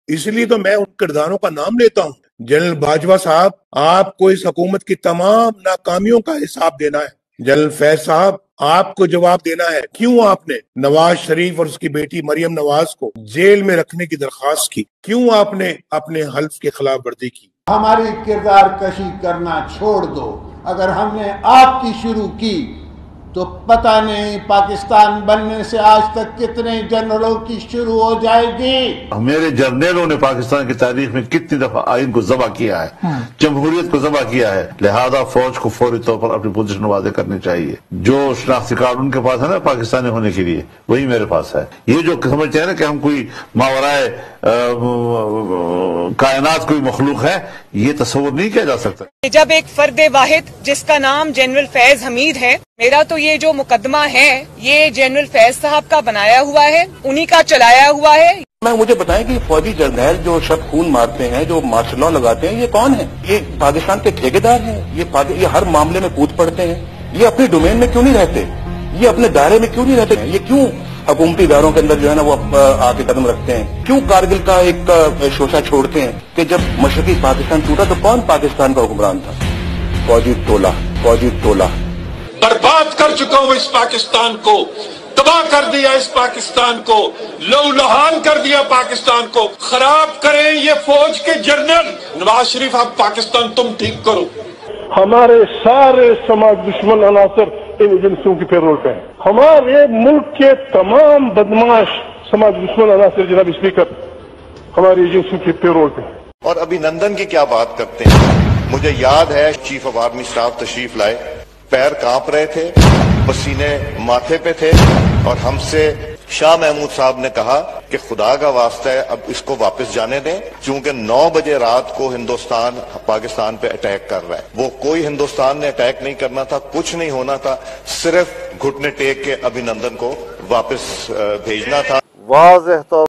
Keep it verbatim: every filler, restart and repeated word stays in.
اس لیے تو میں ان کرداروں کا نام لیتا ہوں۔ جنرل باجوہ صاحب، آپ کو اس حکومت کی تمام ناکامیوں کا حساب دینا ہے۔ جنرل فیض صاحب، آپ کو جواب دینا ہے کیوں آپ نے نواز شریف اور اس کی بیٹی مریم نواز کو جیل میں رکھنے کی درخواست کی، کیوں آپ نے اپنے حلف کی خلاف ورزی کی۔ ہماری کردار کشی کرنا چھوڑ دو، اگر ہم نے آپ کی شروع کی تو پتہ نہیں پاکستان بننے سے آج تک کتنے جنرلوں کی شروع ہو جائے گی۔ میرے جرنیلوں نے پاکستان کی تاریخ میں کتنی دفعہ آئین کو ذبح کیا ہے، جمہوریت کو ذبح کیا ہے، لہذا فوج کو فوری طور پر اپنی پوزیشن واضح کرنی چاہیے۔ جو شناختی کارڈ ان کے پاس ہے نا پاکستانی ہونے کے لیے، وہی میرے پاس ہے۔ یہ جو سمجھتے ہیں نا کہ ہم کوئی ماورائے کائنات کوئی مخلوق ہے، یہ تصور نہیں کیا جا سکتا۔ جب ایک فرد واحد جس کا نام جنرل فیض حمید ہے، میرا تو یہ جو مقدمہ ہے یہ جنرل فیض صاحب کا بنایا ہوا ہے، انہی کا چلایا ہوا ہے۔ میں مجھے بتائیں کہ فوجی جرنیل جو شب خون مارتے ہیں، جو مارشل لا لگاتے ہیں، یہ کون ہیں؟ یہ پاکستان کے ٹھیکیدار ہیں؟ یہ یہ ہر معاملے میں کود پڑتے ہیں؟ یہ اپنے ڈومین میں کیوں نہیں رہتے؟ یہ اپنے دائرے میں کیوں نہیں رہتے؟ یہ کیوں حکومتی اداروں کے اندر جو ہے نا وہ آ کے قدم رکھتے ہیں؟ کیوں کارگل کا ایک شوشہ چھوڑتے ہیں کہ جب مشرقی پاکستان ٹوٹا تو کون پاکستان کا حکمران تھا؟ فوجی ٹولہ، فوجی ٹولہ۔ برباد کر چکا ہوں اس پاکستان کو، تباہ کر دیا اس پاکستان کو، لو لہان کر دیا پاکستان کو، خراب کریں یہ فوج کے جنرل۔ نواز شریف آپ پاکستان تم ٹھیک کرو۔ ہمارے سارے سماج دشمن عناصر ان ایجنسیوں کی پیرول پہ ہیں۔ ہمارے ملک کے تمام بدماش سماج دشمن عناصر جناب اسپیکر ہماری ایجنسیوں کی پیرول پہ ہیں۔ اور ابھی نندن کی کیا بات کرتے ہیں؟ مجھے یاد ہے چیف آف آرمی اسٹاف تشریف لائے، پیر کانپ رہے تھے، پسینے ماتھے پہ تھے، اور ہم سے شاہ محمود صاحب نے کہا کہ خدا کا واسطہ ہے اب اس کو واپس جانے دیں، چونکہ نو بجے رات کو ہندوستان پاکستان پہ اٹیک کر رہا ہے۔ وہ کوئی ہندوستان نے اٹیک نہیں کرنا تھا، کچھ نہیں ہونا تھا، صرف گھٹنے ٹیک کے ابھی نندن کو واپس بھیجنا تھا۔ واضح طور